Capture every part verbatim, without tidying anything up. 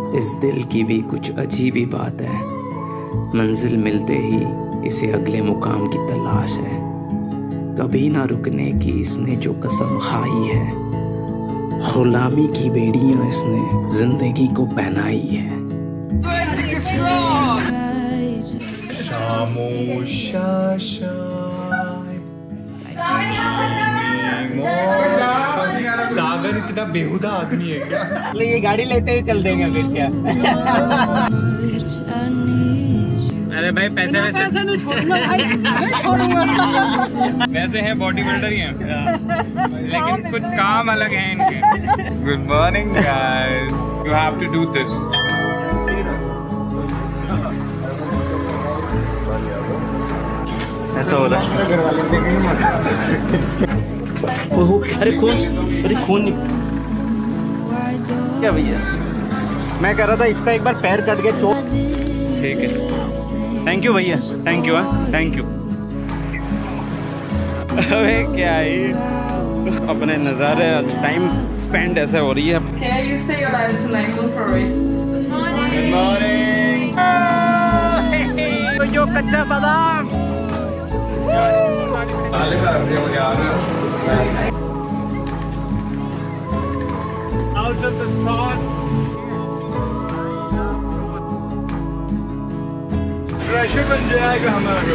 इस दिल की भी कुछ अजीब ही बात है, मंजिल मिलते ही इसे अगले मुकाम की तलाश है। कभी ना रुकने की इसने जो कसम खाई है, गुलामी की बेड़ियां इसने जिंदगी को पहनाई है। सागर इतना बेहुदा आदमी है क्या? ये गाड़ी लेते ही चल देंगे फिर क्या? अरे भाई पैसे वैसे पैसे नहीं छोड़ूंगा भाई, नहीं छोड़ूंगा। वैसे हैं बॉडी बिल्डर ही हैं, लेकिन कुछ काम अलग है इनके। Good morning guys, you have to do this. ऐसा हो रहा है। अरे खून, अरे खून निकल क्या भैया? मैं कह रहा था इसका एक बार पैर कट के चोट। ठीक है, थैंक यू भैया, थैंक यू, हाँ थैंक यू। अबे क्या ही अपने नज़ारे, टाइम स्पेंड ऐसे हो रही है। Good morning. जो कच्चा बादाम Out of the sauce. Pressure बन जाएगा हमारा।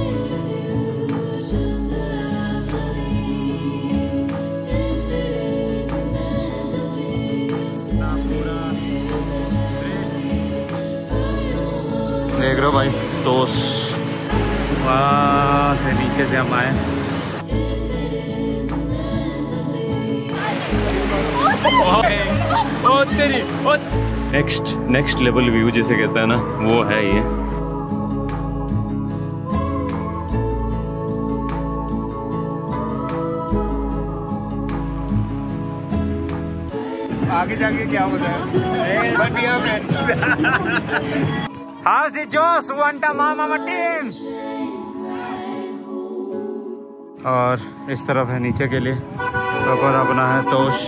देख रहे हो भाई, दोस्त वहाँ से नीचे से हम आए। ओ तेरी नेक्स्ट नेक्स्ट लेवल व्यू जिसे कहते हैं ना, वो है ये। आगे जाके क्या होता है? बढ़िया friends. How's it, Joe? Suwanta Mama Martin. और इस तरफ है नीचे के लिए, और अपना है तोश।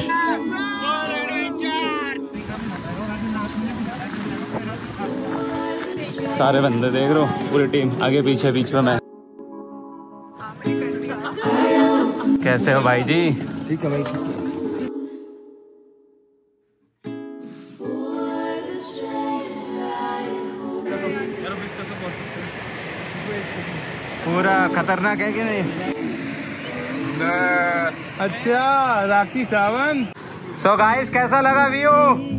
सारे बंदे देख रहे हो, पूरी टीम आगे पीछे, बीच में मैं। कैसे हो भाई जी? ठीक है भाई। पूरा खतरनाक है कि नहीं? अच्छा, राखी सावंत। सो गाइस, कैसा लगा व्यू?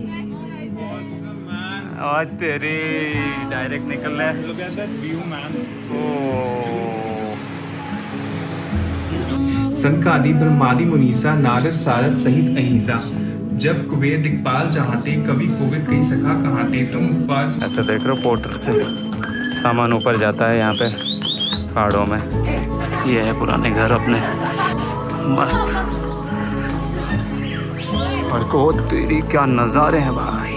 और तेरी डायरेक्ट निकल रहा है। Look at that view, man. संकादि ब्रह्मादि मुनीसा नारद सारद सहित अहिंसा, जब कुबेर दिक्पाल चाहते कवि कोविद कही सखा कहाते तुम उपवास। ऐसा देख रहे हो, पोर्टर से सामान ऊपर जाता है यहाँ पे पहाड़ों में। ये है पुराने घर अपने, मस्त। और को तेरी क्या नज़ारे हैं भाई।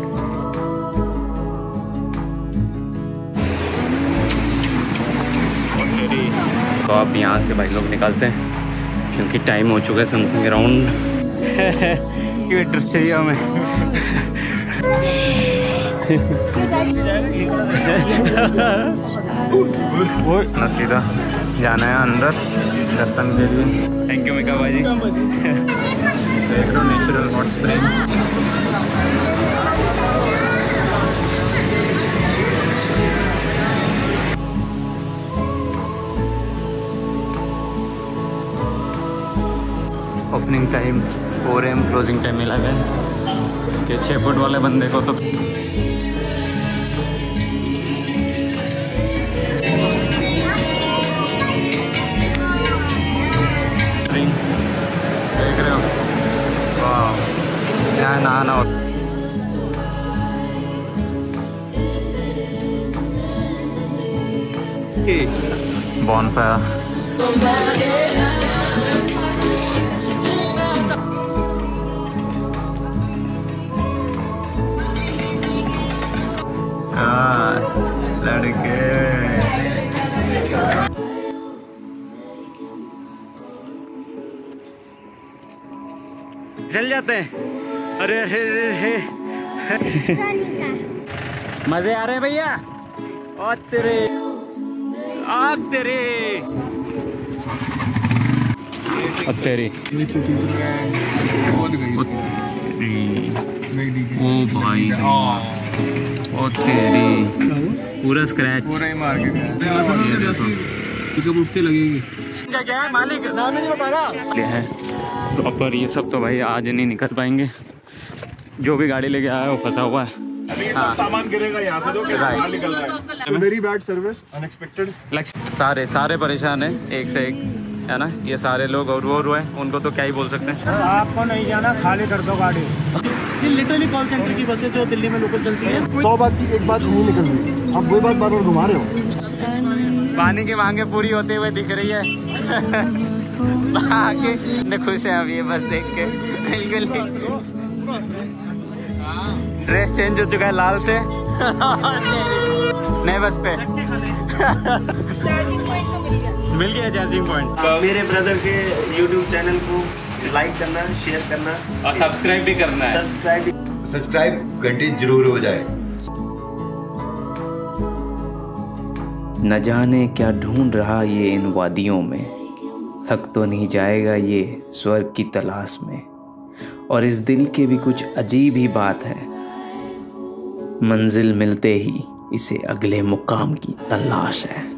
तो अब यहाँ से भाई लोग निकलते हैं, क्योंकि टाइम हो चुका है समथिंग अराउंड। ये ड्रेस चाहिए हमें। वो ना सीधा जाना है अंदर दर्शन के लिए। थैंक यू मिका भाई। देख लो natural hot spring. Opening time four M, closing time मिला गया कि छः फुट वाले बंदे को तो देख रहे हो। वाह, यहाँ नहाना होता। बॉनफायर। लड़के चल जाते हैं। अरे अरे अरे मजे आ रहे हैं भैया? और तेरे आप तेरे अब तेरी ओ भाई ओ तेरी पूरा स्क्रैच पूरा ही मार के लगेगी। क्या है मालिक नाम नहीं बता रहा है प्रॉपर। ये सब तो भाई आज नहीं निकल पाएंगे। जो भी गाड़ी लेके आया वो फंसा हुआ है। अभी सब सामान गिरेगा यहाँ से, जो निकल रहा है। Very bad service, unexpected. सारे सारे परेशान हैं एक से एक, है ना। ये सारे लोग और वो रोए, उनको तो क्या ही बोल सकते हैं। आपको नहीं जाना, खाली कर दो गाड़ी। ये लिटरली कॉल सेंटर की बसें जो दिल्ली में लोकल चलती है। सौ बात की एक बात नहीं निकल रही, आप वही बात बार बार घुमा रहे हो। पानी की मांगे पूरी होते हुए दिख रही है। आगे खुश है अब ये बस देख के। बिल्कुल ड्रेस चेंज हो चुका है लाल से नए बस पे। मिल गया चार्जिंग पॉइंट। मेरे ब्रदर के यूट्यूब चैनल को लाइक करना, शेयर करना और सब्सक्राइब भी करना है। सब्सक्राइब सब्सक्राइब घंटी जरूर हो जाए। न जाने क्या ढूंढ रहा ये इन वादियों में, थक तो नहीं जाएगा ये स्वर्ग की तलाश में। और इस दिल के भी कुछ अजीब ही बात है, मंजिल मिलते ही इसे अगले मुकाम की तलाश है।